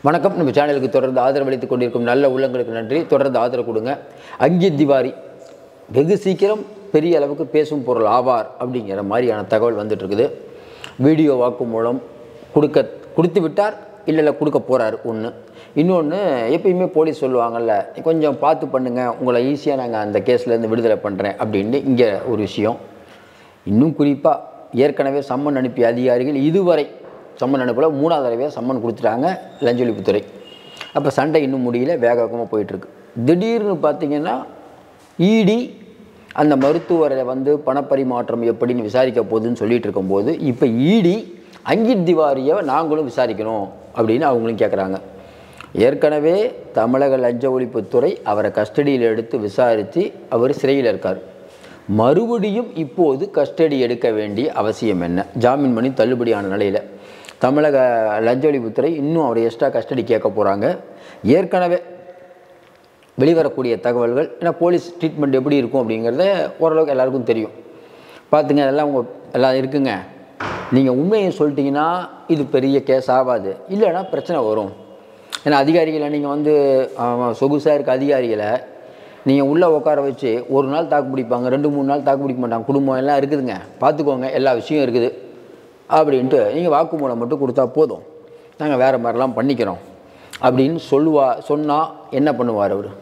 வணக்கம். நம்ம சேனலுக்கு தொடர்ந்து ஆதரவளித்துக் கொண்டிருக்கும் நல்ல உள்ளங்களுக்கு நன்றி. தொடர்ந்து ஆதரவு கொடுங்க. அங்கித் திவாரி வெகு சீக்கிரம் பெரிய அளவுக்கு பேசும் பொருள் ஆவார் அப்படிங்கிற மாதிரியான தகவல் வந்துட்டு இருக்குது. வீடியோ வாக்குமூலம் கொடுத்து விட்டார், இல்லை கொடுக்க போகிறார். ஒன்று. இன்னொன்று, எப்பயுமே போலீஸ் சொல்லுவாங்கள்ல, கொஞ்சம் பார்த்து பண்ணுங்கள், உங்களை ஈஸியாக நாங்கள் அந்த கேஸ்லேருந்து விடுதலை பண்ணுறேன் அப்படின்னு. இங்கே ஒரு விஷயம் இன்னும் குறிப்பாக ஏற்கனவே சம்மன் அனுப்பிய அதிகாரிகள் இதுவரை சம்மன் அனுப்பல, 3வது தடவையாக சம்மன் கொடுத்துட்டாங்க லஞ்ச ஒழிப்புத்துறை. அப்போ சண்டை இன்னும் முடியல, வேக வேகமாக போயிட்டுருக்கு. திடீர்னு பார்த்திங்கன்னா இடி அந்த மருத்துவரை பணப்பரிமாற்றம் எப்படின்னு விசாரிக்க போகுதுன்னு சொல்லிட்டு இருக்கும்போது, இப்போ இடி அங்கித் திவாரியை நாங்களும் விசாரிக்கணும் அப்படின்னு அவங்களும் கேட்குறாங்க. ஏற்கனவே தமிழக லஞ்ச ஒழிப்புத்துறை அவரை கஸ்டடியில் எடுத்து விசாரித்து அவர் சிறையில் இருக்கார். மறுபடியும் இப்போது கஸ்டடி எடுக்க வேண்டிய அவசியம் என்ன? ஜாமீன் மனு தள்ளுபடியான நிலையில் தமிழக லஞ்ச ஒழிப்புத்துறை இன்னும் அவரை எக்ஸ்ட்ரா கஸ்டடி கேட்க போகிறாங்க. ஏற்கனவே வெளிவரக்கூடிய தகவல்கள், ஏன்னா போலீஸ் ட்ரீட்மெண்ட் எப்படி இருக்கும் அப்படிங்கிறத ஓரளவுக்கு எல்லாருக்கும் தெரியும். பார்த்துங்க, அதெல்லாம் எல்லாம் இருக்குங்க. நீங்கள் உண்மையை சொல்லிட்டீங்கன்னா இது பெரிய கேஸ் ஆகாது, இல்லைன்னா பிரச்சனை வரும். ஏன்னா அதிகாரிகளை நீங்கள் சொகுசாக இருக்க அதிகாரிகளை நீங்கள் உள்ளே உட்கார வச்சு ஒரு நாள் தாக்கு பிடிப்பாங்க, 2-3 நாள் தாக்கு பிடிக்க மாட்டாங்க. குடும்பம் எல்லாம் இருக்குதுங்க, பார்த்துக்கோங்க, எல்லா விஷயம் இருக்குது அப்படின்ட்டு நீங்கள் வாக்குமூலம் மட்டும் கொடுத்தா போதும், நாங்கள் வேறு மாதிரிலாம் பண்ணிக்கிறோம் அப்படின்னு சொன்னால் என்ன பண்ணுவார் அவர்?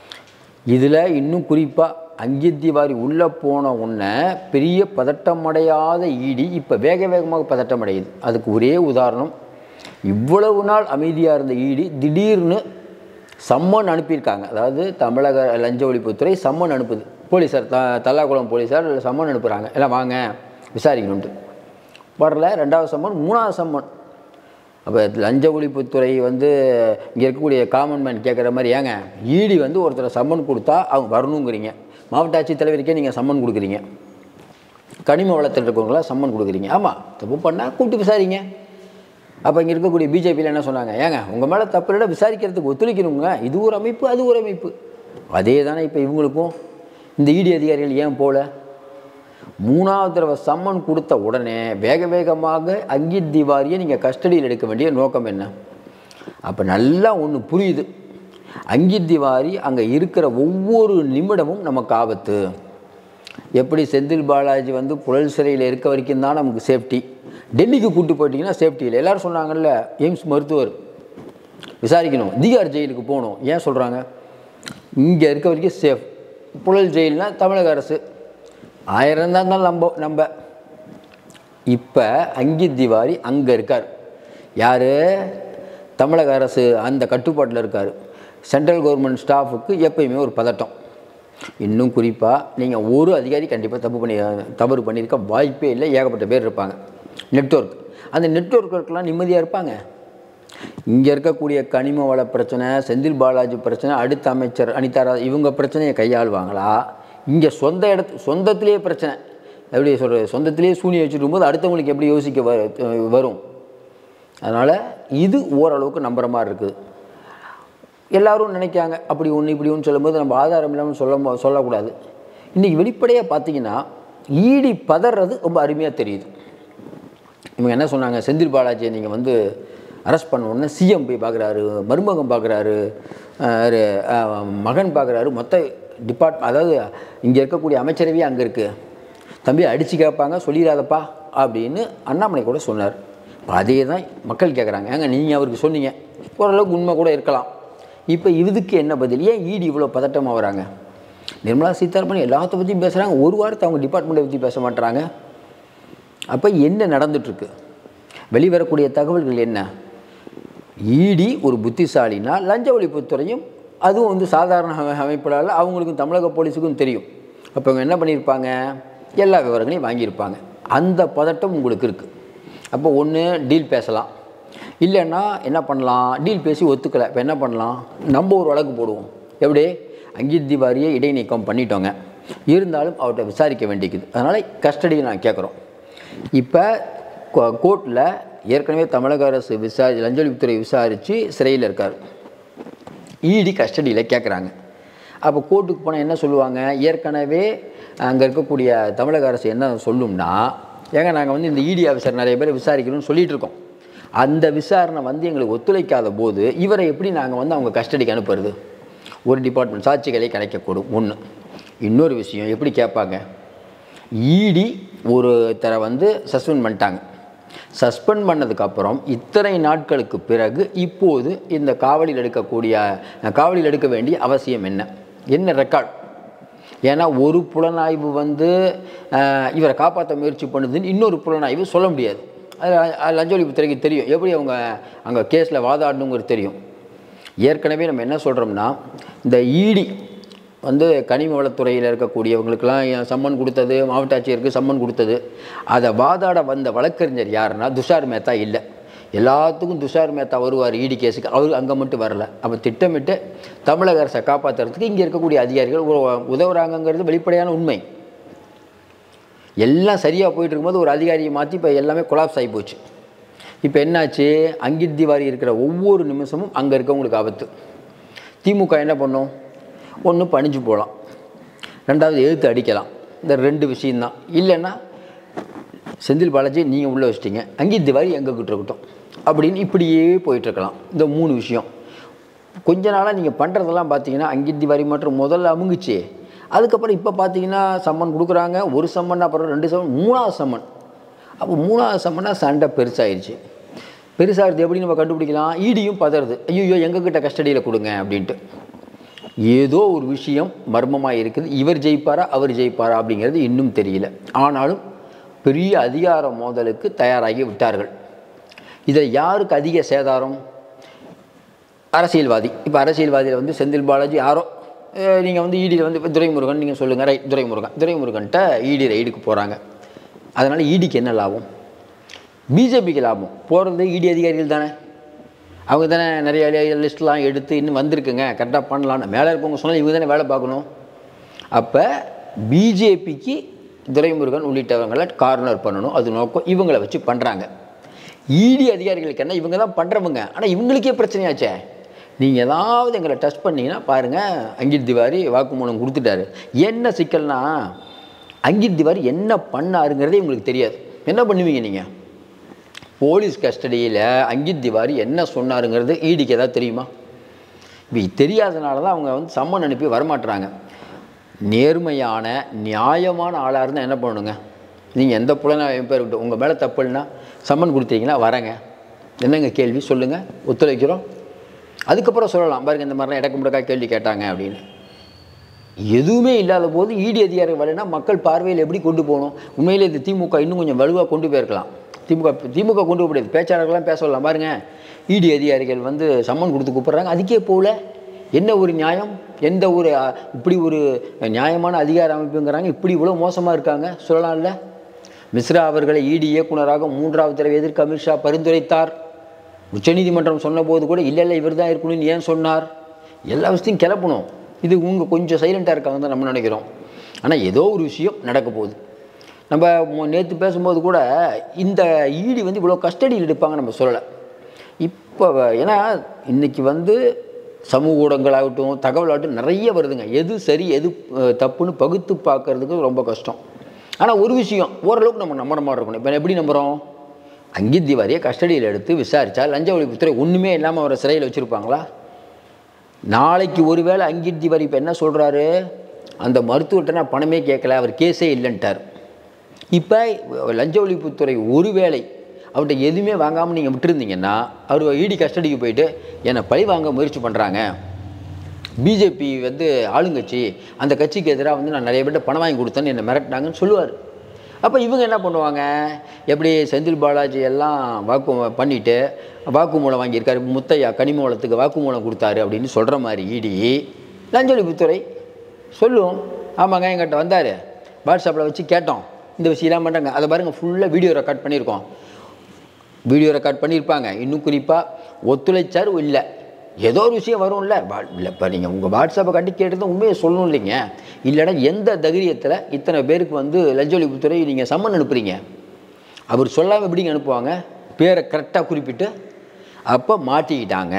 இதில் இன்னும் குறிப்பாக அங்கித் திவாரி உள்ளே போன உடனே பெரிய பதட்டமடையாத இடி இப்போ வேக வேகமாக பதட்டமடையுது. அதுக்கு ஒரே உதாரணம், இவ்வளவு நாள் அமைதியாக இருந்த இடி திடீர்னு சம்மன் அனுப்பியிருக்காங்க. அதாவது தமிழக லஞ்ச ஒழிப்புத்துறை சம்மன் அனுப்புது. போலீஸார் தல்லாக்குளம் போலீஸார் சம்மன் அனுப்புகிறாங்க, எல்லாம் வாங்க விசாரிக்கணுன்ட்டு. வரல. 2வது சம்மன், 3வது சம்மன். அப்போ லஞ்ச ஒழிப்புத்துறை இங்கே இருக்கக்கூடிய காமன் மேன் கேட்குற மாதிரி, ஏங்க இடி ஒருத்தரை சம்மன் கொடுத்தா அவங்க வரணுங்கிறீங்க, மாவட்ட ஆட்சித்தலைவருக்கே நீங்கள் சம்மன் கொடுக்குறீங்க, கனிம வளத்தில் இருக்கவங்களாம் சம்மன் கொடுக்குறீங்க, ஆமாம் தப்பு பண்ணால் கூப்பிட்டு விசாரிங்க. அப்போ இங்கே இருக்கக்கூடிய பிஜேபியில் என்ன சொன்னாங்க? ஏங்க உங்கள் மேலே தப்பு இல்லை, விசாரிக்கிறதுக்கு ஒத்துழைக்கணுங்க, இது ஒரு அமைப்பு அது ஒரு அமைப்பு. அதே தானே இப்போ இவங்களுக்கும். இந்த இடி அதிகாரிகள் ஏன் போகல? 3வது தடவை சம்மன் கொடுத்த உடனே வேக வேகமாக அங்கித் திவாரியை நீங்கள் கஸ்டடியில் எடுக்க வேண்டிய நோக்கம் என்ன? அப்போ நல்லா ஒன்று புரியுது, அங்கித் திவாரி அங்கே இருக்கிற ஒவ்வொரு நிமிடமும் நமக்கு ஆபத்து. எப்படி செந்தில் பாலாஜி புழல் சிறையில் இருக்க வரைக்கும் தான் நமக்கு சேஃப்டி, டெல்லிக்கு கூப்பிட்டு போயிட்டீங்கன்னா சேஃப்டி இல்லை. எல்லோரும் சொன்னாங்கல்ல, எய்ம்ஸ் மருத்துவர் விசாரிக்கணும், திகார் ஜெயிலுக்கு போகணும். ஏன் சொல்கிறாங்க? இங்கே இருக்க வரைக்கும் சேஃப். புழல் ஜெயில்னால் தமிழக அரசு 1000 இருந்தாலும் நம்ப. இப்போ அங்கித் திவாரி அங்கே இருக்கார். யார்? தமிழக அரசு அந்த கட்டுப்பாட்டில் இருக்கார். சென்ட்ரல் கவர்மெண்ட் ஸ்டாஃபுக்கு எப்பயுமே ஒரு பதட்டம். இன்னும் குறிப்பாக நீங்கள் ஒரு அதிகாரி கண்டிப்பாக தவறு பண்ணியிருக்க வாய்ப்பே இல்லை. ஏகப்பட்ட பேர் இருப்பாங்க. நெட்வொர்க், அந்த நெட்வொர்க்குக்கெலாம் நிம்மதியாக இருப்பாங்க. இங்கே இருக்கக்கூடிய கனிம வள பிரச்சனை, செந்தில் பாலாஜி பிரச்சனை, அடுத்த அமைச்சர் அனிதா இவங்க பிரச்சனையை கையாளுவாங்களா? இங்கே சொந்தத்திலேயே பிரச்சனை, எப்படி சொல்கிறது, சொந்தத்திலேயே சூனியை வச்சுருக்கும்போது அடுத்தவங்களுக்கு எப்படி யோசிக்க வரும்? அதனால் இது ஓரளவுக்கு நம்புற மாதிரி இருக்குது. எல்லோரும் நினைக்காங்க அப்படி ஒன்று இப்படி ஒன்று சொல்லும்போது நம்ம ஆதாரம் இல்லாமல் சொல்லக்கூடாது. இன்றைக்கி வெளிப்படையாக பார்த்தீங்கன்னா ஈடி பதறது ரொம்ப அருமையாக தெரியுது. இவங்க என்ன சொன்னாங்க? செந்தில் பாலாஜியை நீங்கள் அரெஸ்ட் பண்ண உடனே சிஎம் போய் பார்க்குறாரு, மருமகன் பார்க்குறாரு, மகன் பார்க்குறாரு, மொத்த அதாவது இங்கே இருக்கக்கூடிய அமைச்சரவையே அங்கே இருக்குது. தம்பி அடித்து கேட்பாங்க, சொல்லிடாதப்பா அப்படின்னு அண்ணாமலை கூட சொன்னார். அதே தான் மக்கள் கேட்குறாங்க. ஏங்க நீங்கள் அவருக்கு சொன்னீங்க, ஓரளவுக்கு உண்மை கூட இருக்கலாம். இப்போ இதுக்கு என்ன பதில்? ஏன் இடி இவ்வளோ பதட்டமாக வராங்க? நிர்மலா சீதாராமன் எல்லாத்த பற்றியும் பேசுகிறாங்க, ஒரு வாரத்தை அவங்க டிபார்ட்மெண்ட்டை பற்றி பேச மாட்டுறாங்க. அப்போ என்ன நடந்துகிட்ருக்கு? வெளிவரக்கூடிய தகவல்கள் என்ன? இடி ஒரு புத்திசாலினா லஞ்ச ஒழிப்புத்துறையும் அதுவும் சாதாரண அமைப்புகளால் அவங்களுக்கும் தமிழக போலீஸுக்கும் தெரியும். அப்போ இவங்க என்ன பண்ணியிருப்பாங்க? எல்லா விவரங்களையும் வாங்கியிருப்பாங்க. அந்த பதட்டம் உங்களுக்கு இருக்குது. அப்போ ஒன்று டீல் பேசலாம், இல்லைன்னா என்ன பண்ணலாம்? டீல் பேசி ஒத்துக்கலை, இப்போ என்ன பண்ணலாம்? நம்ம ஒரு வழக்கு போடுவோம். எப்படி? அங்கித் திவாரியை இடைநீக்கம் பண்ணிட்டோங்க, இருந்தாலும் அவர்கிட்ட விசாரிக்க வேண்டியது, அதனால் கஸ்டடியை நான் கேட்குறோம். இப்போ கோர்ட்டில் ஏற்கனவே தமிழக அரசு லஞ்ச ஒழிப்புத்துறை விசாரித்து சிறையில் இருக்கார். இடி கஸ்டடியில் கேட்குறாங்க. அப்போ கோர்ட்டுக்கு போனால் என்ன சொல்லுவாங்க? ஏற்கனவே அங்கே இருக்கக்கூடிய தமிழக அரசு என்ன சொல்லும்னா, ஏங்க நாங்கள் இந்த இடி ஆஃபீஸர் நிறைய பேர் விசாரிக்கணும்னு சொல்லிகிட்டு இருக்கோம், அந்த விசாரணை வந்து எங்களுக்கு ஒத்துழைக்காத போது இவரை எப்படி நாங்கள் வந்து அவங்க கஸ்டடிக்கு அனுப்புறது? ஒரு டிபார்ட்மெண்ட் சாட்சிகளை கலைக்கக்கூடும் ஒன்று. இன்னொரு விஷயம் எப்படி கேட்பாங்க, இடி ஒருத்தரை வந்து சஸ்பெண்ட் பண்ணிட்டாங்க. சஸ்பெண்ட் பண்ணதுக்கப்புறம் இத்தனை நாட்களுக்கு பிறகு இப்போது இந்த காவலில் எடுக்க வேண்டிய அவசியம் என்ன ரெக்கார்ட்? ஏன்னா ஒரு புலனாய்வு வந்து இவரை காப்பாற்ற முயற்சி பண்ணுதுன்னு இன்னொரு புலனாய்வு சொல்ல முடியாது. அது லஞ்ச ஒழிப்புத்துறைக்கு தெரியும், எப்படி அவங்க அங்கே கேஸில் வாதாடணுங்கிறது தெரியும். ஏற்கனவே நம்ம என்ன சொல்கிறோம்னா, இந்த இடி வந்து கனிம வளத்துறையில் இருக்கக்கூடியவங்களுக்கெல்லாம் சம்மன் கொடுத்தது, மாவட்ட ஆட்சியருக்கு சம்மன் கொடுத்தது, அதை வாதாட வந்த வழக்கறிஞர் யாருன்னா துஷார் மேத்தா இல்லை. எல்லாத்துக்கும் துஷார் மேத்தா வருவார் இடி கேஸுக்கு, அவர் அங்கே மட்டும் வரல. அப்போ திட்டமிட்டு தமிழக அரசை காப்பாற்றுறதுக்கு இங்கே இருக்கக்கூடிய அதிகாரிகள் உதவுறாங்கங்கிறது வெளிப்படையான உண்மை. எல்லாம் சரியாக போயிட்டு இருக்கும்போது ஒரு அதிகாரியை மாற்றி இப்போ எல்லாமே கொலாப்ஸ் ஆகி போச்சு. இப்போ என்னாச்சு, அங்கித் திவாரி இருக்கிற ஒவ்வொரு நிமிஷமும் அங்கே இருக்கவங்களுக்கு ஆபத்து. திமுக என்ன பண்ணும், ஒன்று பணிஞ்சு போகலாம், ரெண்டாவது எழுத்து அடிக்கலாம். இந்த 2 விஷயந்தான். இல்லைன்னா செந்தில் பாலாஜி நீங்கள் உள்ளே வச்சிட்டிங்க, அங்கித் திவாரி எங்ககிட்ட இருக்கட்டும் அப்படின்னு இப்படியே போயிட்டுருக்கலாம். இந்த 3 விஷயம் கொஞ்ச நாளாக நீங்கள் பண்ணுறதெல்லாம் பார்த்தீங்கன்னா அங்கித் திவாரி மற்றும் முதல்ல அமுங்குச்சு. அதுக்கப்புறம் இப்போ பார்த்தீங்கன்னா சம்மன் கொடுக்குறாங்க, ஒரு சம்மன், அப்புறம் 2 சம்மன், 3ஆவது சம்மன். அப்போ 3ஆவது சம்மனாக சண்டை பெருசாகிடுச்சு. பெருசாகிறது எப்படி நம்ம கண்டுபிடிக்கலாம்? ஈடியும் பதறது, ஐயோ எங்ககிட்ட கஸ்டடியில் கொடுங்க அப்படின்ட்டு. ஏதோ ஒரு விஷயம் மர்மமாக இருக்குது. இவர் ஜெயிப்பாரா அவர் ஜெயிப்பாரா அப்படிங்கிறது இன்னும் தெரியல. ஆனாலும் பெரிய அதிகார மோதலுக்கு தயாராகி விட்டார்கள். இதில் யாருக்கு அதிக சேதாரம்? அரசியல்வாதி. இப்போ அரசியல்வாதியில் வந்து செந்தில் பாலாஜி யாரோ, நீங்கள் வந்து ஈடியில் வந்து இப்போ துரைமுருகன் நீங்கள் சொல்லுங்கள், ரைட், துரைமுருகன்ட்ட ஈடி ரைடுக்கு போகிறாங்க. அதனால் ஈடிக்கு என்ன லாபம்? பிஜேபிக்கு லாபம். போகிறது ஈடி அதிகாரிகள் தானே, அவங்க தானே நிறைய லிஸ்ட்லாம் எடுத்து இன்னும் வந்திருக்குங்க கரெக்டாக பண்ணலான்னு மேலே இருக்கவங்க சொன்னால் இவங்க தானே வேலை பார்க்கணும். அப்போ பிஜேபிக்கு துரைமுருகன் உள்ளிட்டவங்களை கார்னர் பண்ணணும், அது நோக்கம். இவங்களை வச்சு பண்ணுறாங்க. இடி அதிகாரிகளுக்கு என்ன, இவங்க தான் பண்ணுறவங்க. ஆனால் இவங்களுக்கே பிரச்சனையாச்சே. நீங்கள் ஏதாவது எங்களை டச் பண்ணிங்கன்னா பாருங்கள், அங்கித் திவாரி வாக்குமூலம் கொடுத்துட்டாரு. என்ன சிக்கல்னா, அங்கித் திவாரி என்ன பண்ணாருங்கிறதே உங்களுக்கு தெரியாது. என்ன பண்ணுவீங்க நீங்கள்? போலீஸ் கஸ்டடியில் அங்கித் திவாரி என்ன சொன்னாருங்கிறது ஈடிக்கு ஏதாவது தெரியுமா? இப்போ தெரியாதனால தான் அவங்க வந்து சம்மன் அனுப்பி வரமாட்டுறாங்க. நேர்மையான நியாயமான ஆளாக இருந்தால் என்ன பண்ணணுங்க? நீங்கள் எந்த புலனாய்வு பேர் விட்டு உங்கள் மேலே தப்பு இல்லைன்னா சம்மன் கொடுத்தீங்கன்னா வரேங்க, என்னங்க கேள்வி சொல்லுங்கள், ஒத்துழைக்கிறோம். அதுக்கப்புறம் சொல்லலாம், பாருங்க இந்த மாதிரிலாம் இடக்கு முடக்கா கேள்வி கேட்டாங்க அப்படின்னு. எதுவுமே இல்லாத போது இடி அதிகாரிகள் வரலைன்னா மக்கள் பார்வையில் எப்படி கொண்டு போகணும்? உண்மையிலே இது திமுக இன்னும் கொஞ்சம் வலுவாக கொண்டு போயிருக்கலாம். திமுக கொண்டு போக முடியாது, பேச்சாளர்கள்லாம் பேச சொல்லலாம். பாருங்கள், இடி அதிகாரிகள் வந்து சம்மன் கொடுத்து கூப்பிட்றாங்க, அதுக்கே போகல. என்ன ஒரு நியாயம்? எந்த ஒரு இப்படி ஒரு நியாயமான அதிகார அமைப்புங்கிறாங்க, இப்படி இவ்வளோ மோசமாக இருக்காங்க சொல்லலாம்ல. மிஸ்ரா அவர்களை இடி இயக்குனராக 3வது தடவை எதிர்க்க அமித்ஷா பரிந்துரைத்தார். உச்சநீதிமன்றம் சொன்னபோது கூட இல்லை இவர் தான் இருக்கணும்னு ஏன் சொன்னார்? எல்லா விஷயத்தையும் கிளப்பணும். இது கொஞ்சம் சைலண்ட்டாக இருக்காங்க தான் நம்ம நினைக்கிறோம். ஆனால் ஏதோ ஒரு விஷயம் நடக்க போகுது. நம்ம நேற்று பேசும்போது கூட இந்த ஈடி வந்து இவ்வளோ கஸ்டடியில் எடுப்பாங்க நம்ம சொல்லலை. இப்போ ஏன்னா இன்றைக்கி வந்து சமூக ஊடகங்களாகட்டும் தகவலாகட்டும் நிறைய வருதுங்க. எது சரி எது தப்புன்னு பகுத்து பார்க்கறதுக்கு ரொம்ப கஷ்டம். ஆனால் ஒரு விஷயம் ஓரளவுக்கு நம்ம நம்புற மாதிரி இருக்கணும். இப்போ எப்படி நம்புகிறோம்? அங்கித் திவாரியை கஸ்டடியில் எடுத்து விசாரித்தா லஞ்ச ஒழிப்புத்துறை ஒன்றுமே இல்லாமல் அவரை சிறையில் வச்சுருப்பாங்களா? நாளைக்கு ஒருவேளை அங்கித் திவாரி இப்போ என்ன சொல்கிறாரு, அந்த மருத்துவர்கிட்ட நான் பணமே கேட்கல, அவர் கேஸே இல்லைன்ட்டார். இப்போ லஞ்ச ஒழிப்புத்துறை ஒருவேளை அவர்கிட்ட எதுவுமே வாங்காமல் நீங்கள் விட்டுருந்தீங்கன்னா அவர் இடி கஸ்டடிக்கு போயிட்டு என்னை பழி வாங்க முயற்சி பண்ணுறாங்க, பிஜேபி வந்து ஆளுங்கட்சி, அந்த கட்சிக்கு எதிராக வந்து நான் நிறைய பேர்ட்ட பணம் வாங்கி கொடுத்தேன்னு என்னை மிரட்டினாங்கன்னு சொல்லுவார். அப்போ இவங்க என்ன பண்ணுவாங்க, எப்படி செந்தில் பாலாஜி எல்லாம் பண்ணிவிட்டு வாக்குமூலம் வாங்கியிருக்காரு, முத்தையா கனிம வளத்துக்கு வாக்குமூலம் கொடுத்தாரு அப்படின்னு சொல்கிற மாதிரி இடி லஞ்ச ஒழிப்புத்துறை சொல்லும், ஆமாங்க எங்கிட்ட வந்தார், வாட்ஸ்அப்பில் வச்சு கேட்டோம், இந்த விஷயம்லாம் பண்ணுறாங்க. அதை பாருங்கள், ஃபுல்லாக வீடியோ ரெக்கார்ட் பண்ணியிருக்கோம், வீடியோ ரெக்கார்ட் பண்ணியிருப்பாங்க. இன்னும் குறிப்பாக ஒத்துழைச்சார் இல்லை, ஏதோ ஒரு விஷயம் வரும்ல. இல்லை இப்போ நீங்கள் உங்கள் வாட்ஸ்அப்பை கட்டி கேட்டது உண்மையை சொல்லணும் இல்லைங்க. இல்லைன்னா எந்த தைரியத்தில் இத்தனை பேருக்கு வந்து லஞ்ச ஒழிப்புத்துறை நீங்கள் சம்மன் அனுப்புகிறீங்க? அவர் சொல்லாமல் எப்படிங்க அனுப்புவாங்க? பேரை கரெக்டாக குறிப்பிட்டு. அப்போ மாட்டிக்கிட்டாங்க.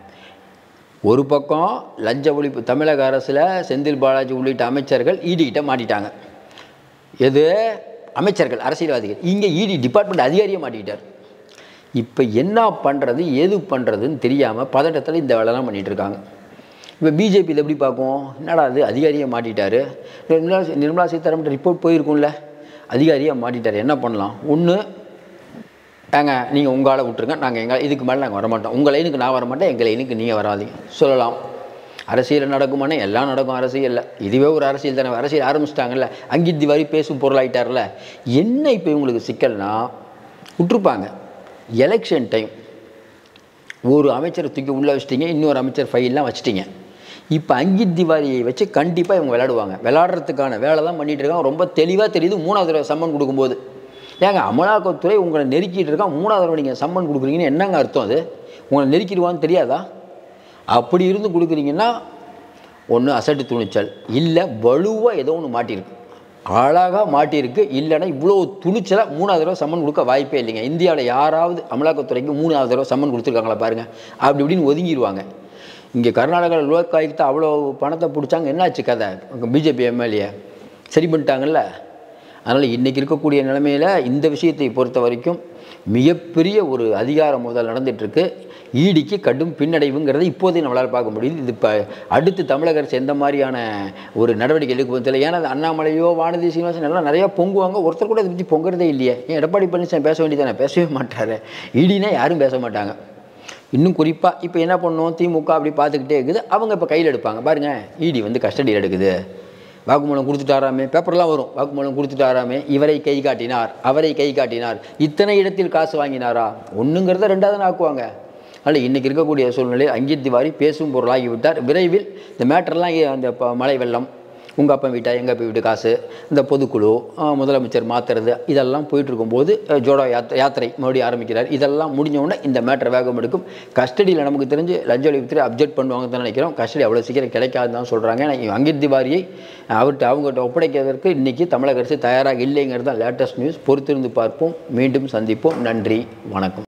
ஒரு பக்கம் லஞ்ச ஒழிப்பு தமிழக அரசில் செந்தில் பாலாஜி உள்ளிட்ட அமைச்சர்கள் ஈடிக்கிட்ட மாட்டிட்டாங்க. எது அமைச்சர்கள் அரசியல்வாதிகள், இங்கே இடி டிபார்ட்மெண்ட் அதிகாரியே மாட்டிக்கிட்டார். இப்போ என்ன பண்ணுறது ஏது பண்ணுறதுன்னு தெரியாமல் பதட்டத்தில் இந்த வேலைலாம் பண்ணிகிட்டு இருக்காங்க. இப்போ பிஜேபியில் எப்படி பார்க்கும், என்னடா அது அதிகாரியை மாட்டிட்டாரு, நிர்மலா சீதாராமன் ரிப்போர்ட் போயிருக்கும்ல, அதிகாரியை மாட்டிட்டார், என்ன பண்ணலாம், ஒன்று ஏங்க நீங்கள் உங்கள் ஆளை விட்டுருங்க, நாங்கள் எங்கள் இதுக்கு மேலே நாங்கள் வரமாட்டோம், உங்கள் லைனுக்கு நான் வரமாட்டேன், எங்கள் லைனுக்கு நீங்கள் வராதீங்க சொல்லலாம். அரசியல் நடக்குமானே எல்லாம் நடக்கும், அரசியலில் இதுவே ஒரு அரசியல் தானே, அரசியல் ஆரம்பிச்சிட்டாங்கல்ல, அங்கித் திவாரி பேசும் பொருளாயிட்டார்ல. என்ன இப்போ இவங்களுக்கு சிக்கல்னா விட்டுருப்பாங்க, எலெக்ஷன் டைம் ஒரு அமைச்சரை தூக்கி உள்ளே வச்சிட்டிங்க, இன்னொரு அமைச்சர் ஃபைல்லாம் வச்சுட்டிங்க. இப்போ அங்கித் திவாரியை வச்சு கண்டிப்பாக இவங்க விளையாடுவாங்க, விளையாடுறதுக்கான வேலை தான் பண்ணிகிட்டு இருக்காங்க. ரொம்ப தெளிவாக தெரியுது 3வது தடவை சம்மன் கொடுக்கும்போது. ஏங்க அமலாக்கத்துறை உங்களை நெருக்கிட்டு இருக்கான், 3வது தடவை நீங்கள் சம்மன் கொடுக்குறீங்கன்னு என்னங்க அர்த்தம், அது உங்களை நெருக்கிடுவான்னு தெரியாதா? அப்படி இருந்து கொடுக்குறீங்கன்னா ஒன்று அசட்டு துணிச்சல், இல்லை வலுவாக ஏதோ ஒன்று மாட்டியிருக்கு, அழகாக மாட்டியிருக்கு, இல்லைன்னா இவ்வளோ துணிச்சலாக 3வது தடவை சம்மன் கொடுக்க வாய்ப்பே இல்லைங்க. இந்தியாவில் யாராவது அமலாக்கத்துறைக்கு 3வது தடவை சம்மன் கொடுத்துருக்காங்களா பாருங்கள், அப்படி இப்படின்னு ஒதுங்கிடுவாங்க. இங்கே கர்நாடகாவில் லோக் ஆயுக்தா அவ்வளோ பணத்தை பிடிச்சாங்க, என்னாச்சு கதை, பிஜேபி எம்எல்ஏ சரி பண்ணிட்டாங்கல்ல. அதனால் இன்றைக்கி இருக்கக்கூடிய நிலைமையில் இந்த விஷயத்தை பொறுத்த வரைக்கும் மிகப்பெரிய ஒரு அதிகார மோதல் நடந்துகிட்ருக்கு. ஈடிக்கு கடும் பின்னடைவுங்கிறத இப்போதையும் நம்மளால் பார்க்க முடியுது. இது இப்போ அடுத்து தமிழக அரசு எந்த மாதிரியான ஒரு நடவடிக்கை எடுக்கும் தெரியல. ஏன்னா அண்ணாமலையோ வானதி சீனிவாசன் எல்லாம் நிறையா பொங்குவாங்க, ஒருத்தர் கூட இதை பற்றி பொங்குறதே இல்லையே. ஏன் எடப்பாடி பழனிசாமி பேச வேண்டியதானே, பேசவே மாட்டார். ஈடினா யாரும் பேச மாட்டாங்க. இன்னும் குறிப்பாக இப்போ என்ன பண்ணணும், திமுக அப்படி பார்த்துக்கிட்டே இருக்குது, அவங்க இப்போ கையில் எடுப்பாங்க பாருங்கள். ஈடி வந்து கஸ்டடியில் எடுக்குது, வாக்குமூலம் கொடுத்துட்டாராமே, பேப்பர்லாம் வரும், வாக்குமூலம் கொடுத்துட்டாராமே, இவரை கை காட்டினார், அவரை கை காட்டினார், இத்தனை இடத்தில் காசு வாங்கினாரா, ஒன்றுங்கிறத 2வது ஆக்குவாங்க. அதனால் இன்றைக்கி இருக்கக்கூடிய சூழ்நிலையில் அங்கித் திவாரி பேசும் பொருளாகிவிட்டார். விரைவில் இந்த மேட்டர்லாம் அந்த மழை வெள்ளம், உங்கள் அப்பா வீட்டா எங்கள் அப்பா வீட்டு காசு, இந்த பொதுக்குழு, முதலமைச்சர் மாற்றுறது, இதெல்லாம் போயிட்டுருக்கும்போது ஜோடோ யாத்திரை மறுபடியும் ஆரம்பிக்கிறார். இதெல்லாம் முடிஞ்சவுடனே இந்த மேட்டர் வேகம் எடுக்கும். கஸ்டடியில் நமக்கு தெரிஞ்சு லஞ்ச ஒழிப்புத்துறை அப்ஜெக்ட் பண்ணுவாங்க தான் நினைக்கிறோம். கஸ்டடி அவ்வளோ சீக்கிரம் கிடைக்காதுன்னு தான் சொல்கிறாங்க. ஏன்னா அங்கித் திவாரியை அவங்ககிட்ட ஒப்படைக்கிறதற்கு இன்றைக்கி தமிழக அரசு தயாராக இல்லைங்கிறது தான் லேட்டஸ்ட் நியூஸ். பொறுத்திருந்து பார்ப்போம், மீண்டும் சந்திப்போம். நன்றி, வணக்கம்.